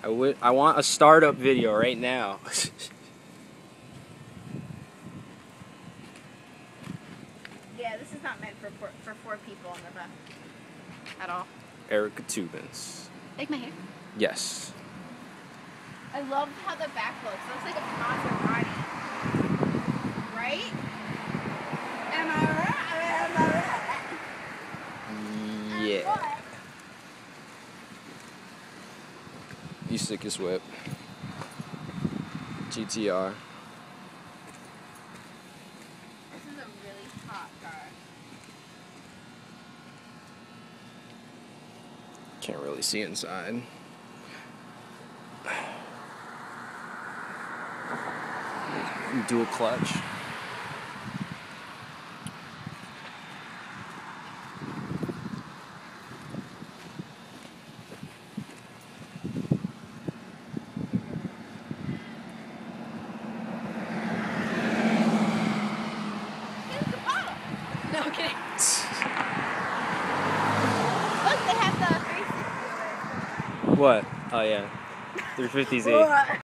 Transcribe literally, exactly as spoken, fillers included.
would. I want a startup video right now. Yeah, this is not meant for four, for four people on the back at all. Erica Tubins. Like my hair. Yes. I love how the back looks. It looks like a Maserati. Right? Am I right? Am I right? Yeah. You sick as whip. G T R. This is a really hot car. Can't really see inside. Dual clutch. No, kidding. Look, they have the three sixty. What? Oh yeah. three fifty's eight.